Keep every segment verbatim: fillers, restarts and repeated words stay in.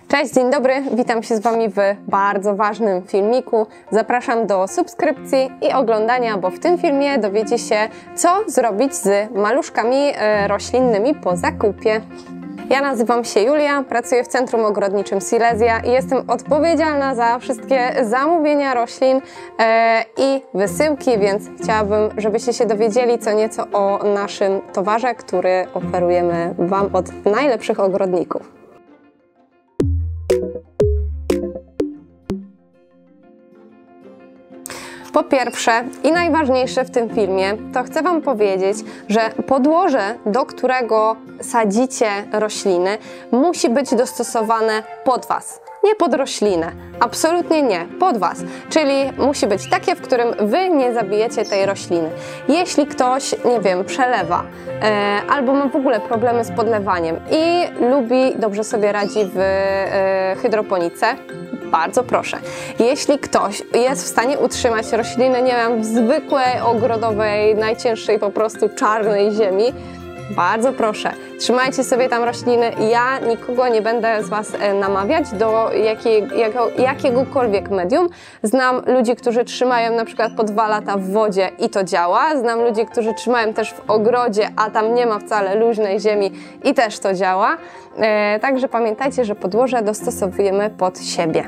Cześć, dzień dobry, witam się z Wami w bardzo ważnym filmiku. Zapraszam do subskrypcji i oglądania, bo w tym filmie dowiecie się, co zrobić z maluszkami roślinnymi po zakupie. Ja nazywam się Julia, pracuję w Centrum Ogrodniczym Silesia i jestem odpowiedzialna za wszystkie zamówienia roślin e, i wysyłki, więc chciałabym, żebyście się dowiedzieli co nieco o naszym towarze, który oferujemy Wam od najlepszych ogrodników. Po pierwsze i najważniejsze w tym filmie, to chcę Wam powiedzieć, że podłoże, do którego sadzicie rośliny, musi być dostosowane pod Was. Nie pod roślinę, absolutnie nie, pod Was. Czyli musi być takie, w którym Wy nie zabijecie tej rośliny. Jeśli ktoś, nie wiem, przelewa e, albo ma w ogóle problemy z podlewaniem i lubi, dobrze sobie radzi w e, hydroponice, bardzo proszę. Jeśli ktoś jest w stanie utrzymać rośliny, nie wiem, w zwykłej, ogrodowej, najcięższej po prostu czarnej ziemi, bardzo proszę, trzymajcie sobie tam rośliny. Ja nikogo nie będę z Was namawiać do jakiej, jako, jakiegokolwiek medium. Znam ludzi, którzy trzymają na przykład po dwa lata w wodzie i to działa. Znam ludzi, którzy trzymają też w ogrodzie, a tam nie ma wcale luźnej ziemi i też to działa. E, także pamiętajcie, że podłoże dostosowujemy pod siebie.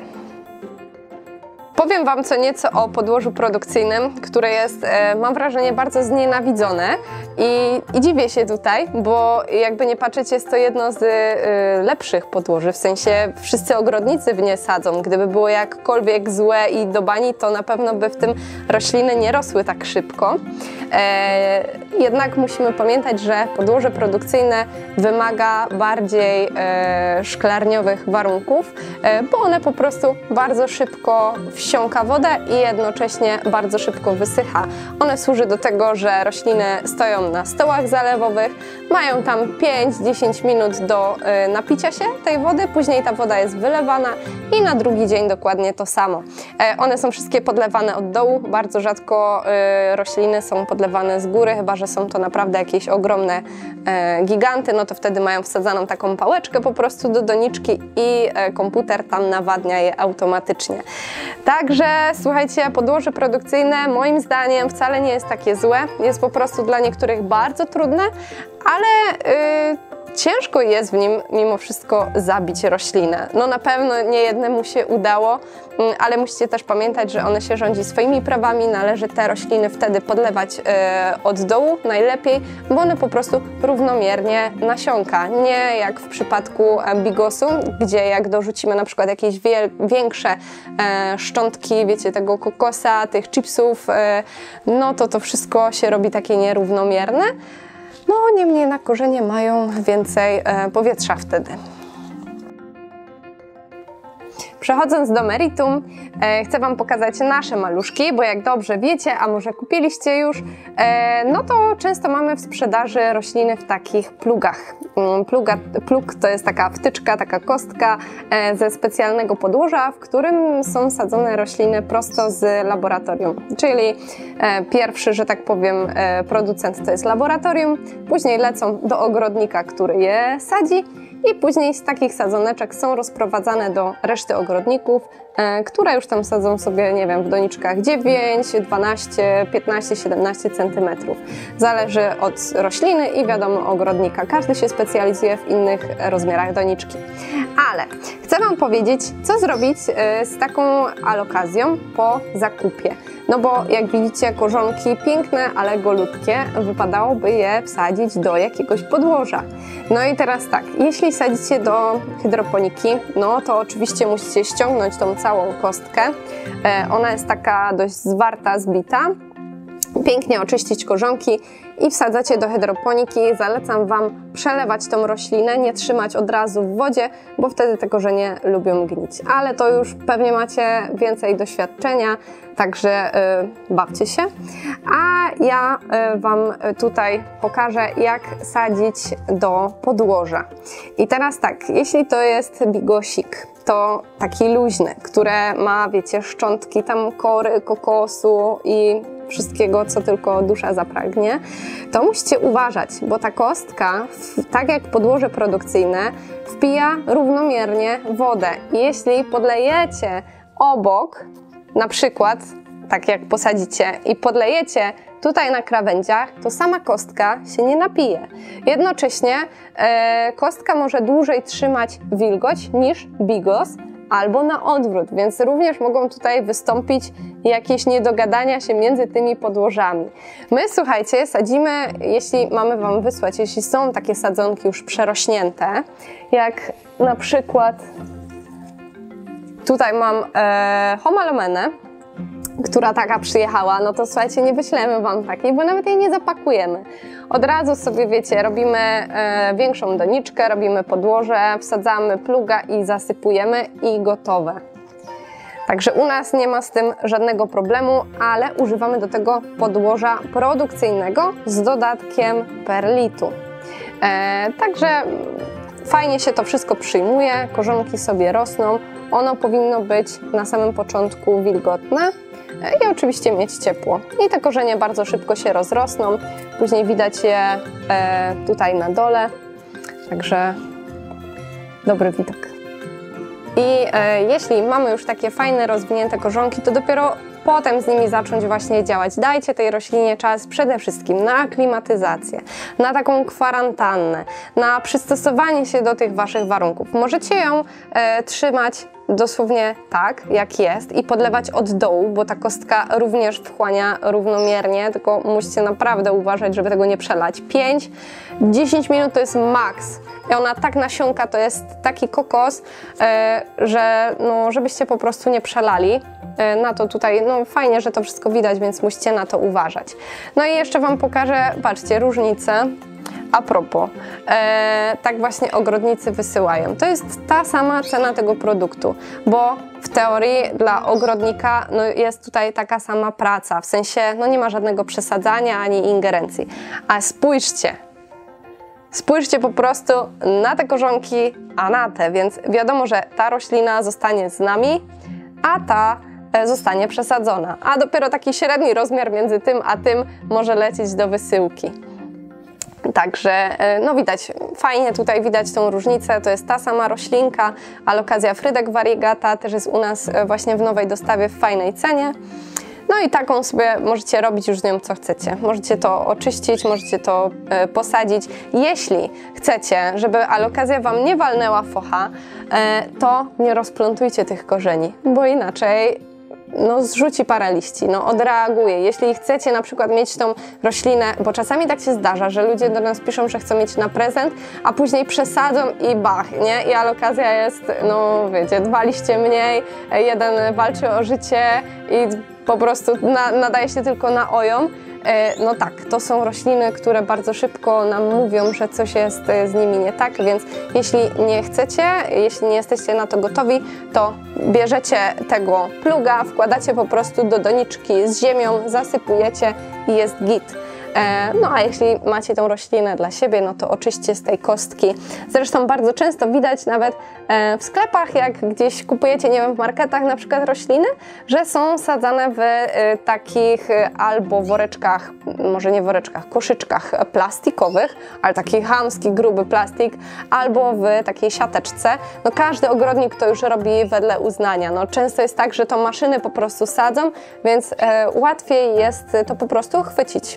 Powiem Wam co nieco o podłożu produkcyjnym, które jest, e, mam wrażenie, bardzo znienawidzone i, i dziwię się tutaj, bo jakby nie patrzeć, jest to jedno z e, lepszych podłoży, w sensie wszyscy ogrodnicy w nie sadzą. Gdyby było jakkolwiek złe i do bani, to na pewno by w tym rośliny nie rosły tak szybko. E, jednak musimy pamiętać, że podłoże produkcyjne wymaga bardziej e, szklarniowych warunków, e, bo one po prostu bardzo szybko wsiąka wodę i jednocześnie bardzo szybko wysycha. One służy do tego, że rośliny stoją na stołach zalewowych, mają tam pięć do dziesięciu minut do y, napicia się tej wody, później ta woda jest wylewana i na drugi dzień dokładnie to samo. E, one są wszystkie podlewane od dołu, bardzo rzadko y, rośliny są podlewane z góry, chyba że są to naprawdę jakieś ogromne e, giganty, no to wtedy mają wsadzaną taką pałeczkę po prostu do doniczki i e, komputer tam nawadnia je automatycznie. Także słuchajcie, podłoże produkcyjne moim zdaniem wcale nie jest takie złe, jest po prostu dla niektórych bardzo trudne, ale yy, ciężko jest w nim mimo wszystko zabić roślinę. No na pewno nie jednemu się udało, yy, ale musicie też pamiętać, że one się rządzi swoimi prawami, należy te rośliny wtedy podlewać yy, od dołu najlepiej, bo one po prostu równomiernie nasiąka. Nie jak w przypadku bigosu, gdzie jak dorzucimy na przykład jakieś wie, większe e, szczątki, wiecie, tego kokosa, tych chipsów, e, no to to wszystko się robi takie nierównomierne. No niemniej na korzenie mają więcej e, powietrza wtedy. Przechodząc do meritum, e, chcę Wam pokazać nasze maluszki, bo jak dobrze wiecie, a może kupiliście już, e, no to często mamy w sprzedaży rośliny w takich plugach. Pluga, plug to jest taka wtyczka, taka kostka e, ze specjalnego podłoża, w którym są sadzone rośliny prosto z laboratorium. Czyli e, pierwszy, że tak powiem, e, producent to jest laboratorium, później lecą do ogrodnika, który je sadzi, i później z takich sadzoneczek są rozprowadzane do reszty ogrodników, e, które już tam sadzą sobie, nie wiem, w doniczkach dziewięć, dwanaście, piętnaście, siedemnaście centymetrów. Zależy od rośliny i wiadomo ogrodnika. Każdy się specjalizuje w innych rozmiarach doniczki. Ale chcę Wam powiedzieć, co zrobić e, z taką alokacją po zakupie. No bo jak widzicie, korzonki piękne, ale golutkie, wypadałoby je wsadzić do jakiegoś podłoża. No i teraz tak, jeśli sadzicie do hydroponiki, no to oczywiście musicie ściągnąć tą całą kostkę. Ona jest taka dość zwarta, zbita. Pięknie oczyścić korzonki i wsadzacie do hydroponiki. Zalecam Wam przelewać tą roślinę, nie trzymać od razu w wodzie, bo wtedy te korzenie lubią gnić. Ale to już pewnie macie więcej doświadczenia, także y, bawcie się. A ja y, Wam tutaj pokażę, jak sadzić do podłoża. I teraz tak, jeśli to jest bigosik, to taki luźny, które ma, wiecie, szczątki tam kory, kokosu i wszystkiego, co tylko dusza zapragnie, to musicie uważać, bo ta kostka, tak jak podłoże produkcyjne, wpija równomiernie wodę. I jeśli podlejecie obok, na przykład, tak jak posadzicie i podlejecie tutaj na krawędziach, to sama kostka się nie napije. Jednocześnie e, kostka może dłużej trzymać wilgoć niż bigos, albo na odwrót, więc również mogą tutaj wystąpić jakieś niedogadania się między tymi podłożami. My, słuchajcie, sadzimy, jeśli mamy Wam wysłać, jeśli są takie sadzonki już przerośnięte, jak na przykład tutaj mam e, homalomenę, która taka przyjechała, no to słuchajcie, nie wyślemy Wam takiej, bo nawet jej nie zapakujemy. Od razu sobie, wiecie, robimy e, większą doniczkę, robimy podłoże, wsadzamy pluga i zasypujemy i gotowe. Także u nas nie ma z tym żadnego problemu, ale używamy do tego podłoża produkcyjnego z dodatkiem perlitu. E, także fajnie się to wszystko przyjmuje, korzonki sobie rosną, ono powinno być na samym początku wilgotne i oczywiście mieć ciepło. I te korzenie bardzo szybko się rozrosną, później widać je e, tutaj na dole, także dobry widok. I e, jeśli mamy już takie fajne, rozwinięte korzonki, to dopiero potem z nimi zacząć właśnie działać. Dajcie tej roślinie czas przede wszystkim na aklimatyzację, na taką kwarantannę, na przystosowanie się do tych Waszych warunków. Możecie ją e, trzymać dosłownie tak, jak jest i podlewać od dołu, bo ta kostka również wchłania równomiernie, tylko musicie naprawdę uważać, żeby tego nie przelać. pięć do dziesięciu minut to jest maks. I ona tak nasiąka, to jest taki kokos, e, że no, żebyście po prostu nie przelali. E, na to tutaj, no fajnie, że to wszystko widać, więc musicie na to uważać. No i jeszcze Wam pokażę, patrzcie, różnicę. A propos, e, tak właśnie ogrodnicy wysyłają. To jest ta sama cena tego produktu, bo w teorii dla ogrodnika no, jest tutaj taka sama praca, w sensie no, nie ma żadnego przesadzania ani ingerencji. A spójrzcie, spójrzcie po prostu na te korzonki, a na te, więc wiadomo, że ta roślina zostanie z nami, a ta zostanie przesadzona. A dopiero taki średni rozmiar między tym a tym może lecieć do wysyłki. Także no widać, fajnie tutaj widać tą różnicę, to jest ta sama roślinka, Alocasia frydek variegata, też jest u nas właśnie w nowej dostawie w fajnej cenie. No i taką sobie możecie robić już z nią co chcecie. Możecie to oczyścić, możecie to e, posadzić. Jeśli chcecie, żeby Alocasia Wam nie walnęła focha, e, to nie rozplątujcie tych korzeni, bo inaczej no, zrzuci parę liści, no, odreaguje. Jeśli chcecie na przykład mieć tą roślinę, bo czasami tak się zdarza, że ludzie do nas piszą, że chcą mieć na prezent, a później przesadzą i bach, nie? I Alocasia jest, no wiecie, dwa liście mniej, jeden walczy o życie i po prostu na, nadaje się tylko na ojom. No tak, to są rośliny, które bardzo szybko nam mówią, że coś jest z nimi nie tak, więc jeśli nie chcecie, jeśli nie jesteście na to gotowi, to bierzecie tego pluga, wkładacie po prostu do doniczki z ziemią, zasypujecie i jest git. No a jeśli macie tą roślinę dla siebie, no to oczyście z tej kostki. Zresztą bardzo często widać nawet w sklepach, jak gdzieś kupujecie, nie wiem, w marketach na przykład rośliny, że są sadzane w takich albo woreczkach, może nie woreczkach, koszyczkach plastikowych, ale taki chamski, gruby plastik, albo w takiej siateczce. No każdy ogrodnik to już robi wedle uznania. No często jest tak, że to maszyny po prostu sadzą, więc łatwiej jest to po prostu chwycić.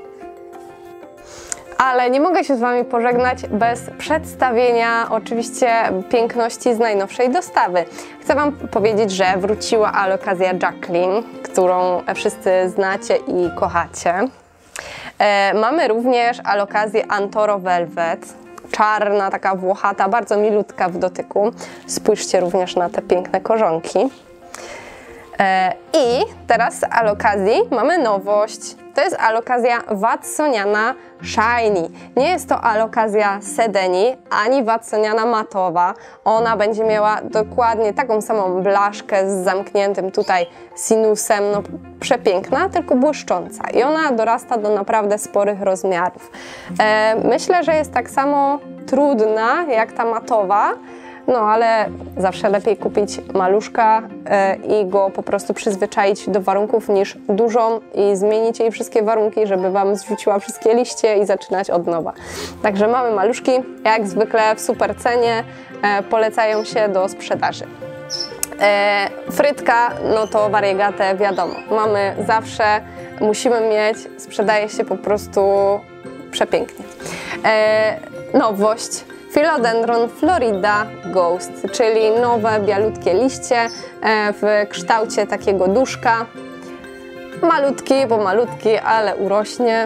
Ale nie mogę się z Wami pożegnać bez przedstawienia oczywiście piękności z najnowszej dostawy. Chcę Wam powiedzieć, że wróciła Alocasia Jacqueline, którą wszyscy znacie i kochacie. E, mamy również Alocasię Antoro Velvet, czarna, taka włochata, bardzo milutka w dotyku. Spójrzcie również na te piękne korzonki. E, I teraz z Alocasii mamy nowość. To jest Alocasia watsoniana shiny. Nie jest to Alocasia sedeni, ani watsoniana matowa. Ona będzie miała dokładnie taką samą blaszkę z zamkniętym tutaj sinusem. No, przepiękna, tylko błyszcząca. I ona dorasta do naprawdę sporych rozmiarów. E, myślę, że jest tak samo trudna jak ta matowa, no ale zawsze lepiej kupić maluszka i go po prostu przyzwyczaić do warunków niż dużą i zmienić jej wszystkie warunki, żeby Wam zrzuciła wszystkie liście i zaczynać od nowa. Także mamy maluszki, jak zwykle w super cenie, polecają się do sprzedaży. E, frytka, no to Variegatę wiadomo, mamy zawsze, musimy mieć, sprzedaje się po prostu przepięknie. E, nowość, Philodendron Florida Ghost, czyli nowe bialutkie liście e, w kształcie takiego duszka. Malutki, bo malutki, ale urośnie.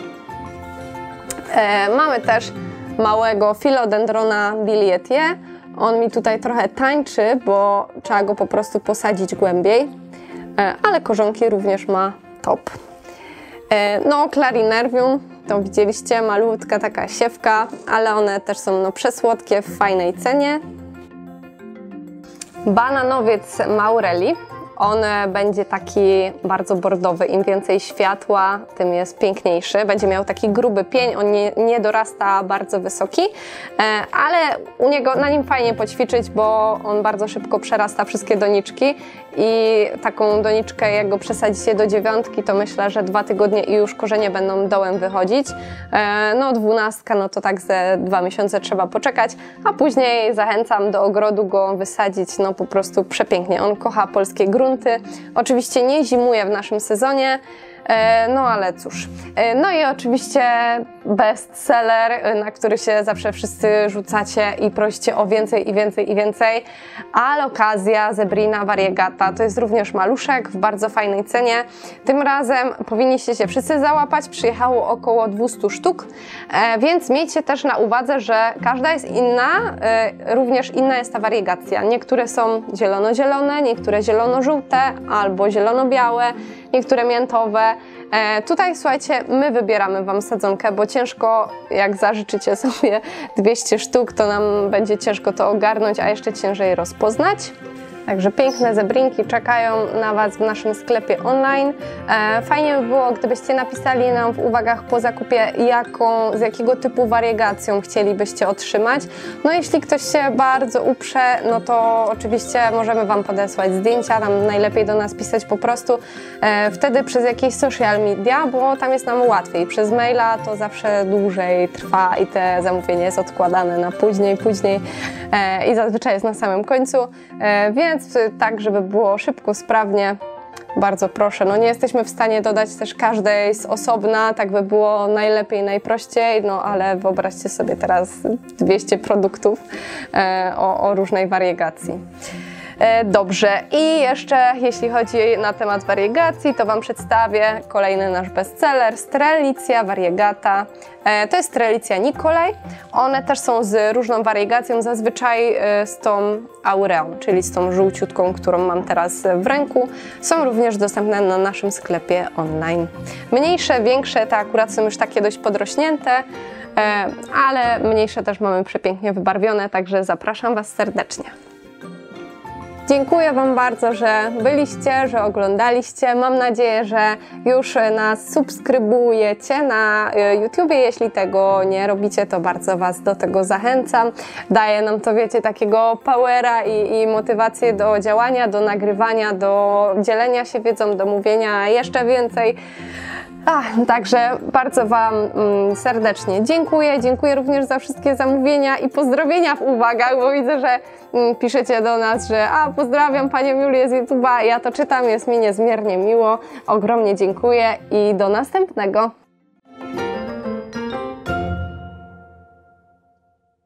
E, mamy też małego Philodendrona Billietier. On mi tutaj trochę tańczy, bo trzeba go po prostu posadzić głębiej, ale korzonki również ma top. No, Clarinervium, to widzieliście, malutka taka siewka, ale one też są no, przesłodkie, w fajnej cenie. Bananowiec Maureli. On będzie taki bardzo bordowy, im więcej światła, tym jest piękniejszy. Będzie miał taki gruby pień, on nie, nie dorasta bardzo wysoki, ale u niego, na nim fajnie poćwiczyć, bo on bardzo szybko przerasta wszystkie doniczki i taką doniczkę, jak go przesadzicie do dziewiątki, to myślę, że dwa tygodnie i już korzenie będą dołem wychodzić. No dwunastka, no to tak ze dwa miesiące trzeba poczekać, a później zachęcam do ogrodu go wysadzić, no po prostu przepięknie. On kocha polskie grunty. Oczywiście nie zimuje w naszym sezonie, no ale cóż. No i oczywiście bestseller, na który się zawsze wszyscy rzucacie i prosicie o więcej i więcej i więcej. Alokazja Zebrina Variegata. To jest również maluszek w bardzo fajnej cenie. Tym razem powinniście się wszyscy załapać. Przyjechało około dwieście sztuk, więc miejcie też na uwadze, że każda jest inna, również inna jest ta wariegacja. Niektóre są zielono-zielone, niektóre zielono-żółte albo zielono-białe, niektóre miętowe. E, tutaj słuchajcie, my wybieramy Wam sadzonkę, bo ciężko, jak zażyczycie sobie dwieście sztuk, to nam będzie ciężko to ogarnąć, a jeszcze ciężej rozpoznać. Także piękne zebrinki czekają na Was w naszym sklepie online. E, fajnie by było, gdybyście napisali nam w uwagach po zakupie, jaką, z jakiego typu wariegacją chcielibyście otrzymać. No jeśli ktoś się bardzo uprze, no to oczywiście możemy Wam podesłać zdjęcia, tam najlepiej do nas pisać po prostu e, wtedy przez jakieś social media, bo tam jest nam łatwiej. Przez maila to zawsze dłużej trwa i te zamówienie jest odkładane na później, później e, i zazwyczaj jest na samym końcu, e, więc Więc tak, żeby było szybko, sprawnie, bardzo proszę. No nie jesteśmy w stanie dodać też każdej z osobna, tak by było najlepiej, najprościej, no ale wyobraźcie sobie teraz dwieście produktów e, o, o różnej wariegacji. Dobrze, i jeszcze jeśli chodzi na temat wariegacji, to Wam przedstawię kolejny nasz bestseller, Strelitzia variegata. To jest Strelitzia Nicolai. One też są z różną wariegacją, zazwyczaj z tą aureą, czyli z tą żółciutką, którą mam teraz w ręku. Są również dostępne na naszym sklepie online. Mniejsze, większe, te akurat są już takie dość podrośnięte, ale mniejsze też mamy przepięknie wybarwione, także zapraszam Was serdecznie. Dziękuję Wam bardzo, że byliście, że oglądaliście. Mam nadzieję, że już nas subskrybujecie na YouTubie. Jeśli tego nie robicie, to bardzo Was do tego zachęcam. Daje nam to, wiecie, takiego powera i, i motywację do działania, do nagrywania, do dzielenia się wiedzą, do mówienia jeszcze więcej. Ach, także bardzo Wam mm, serdecznie dziękuję. Dziękuję również za wszystkie zamówienia i pozdrowienia w uwagach, bo widzę, że mm, piszecie do nas, że a pozdrawiam Panią Julię z YouTube'a. Ja to czytam, jest mi niezmiernie miło. Ogromnie dziękuję i do następnego.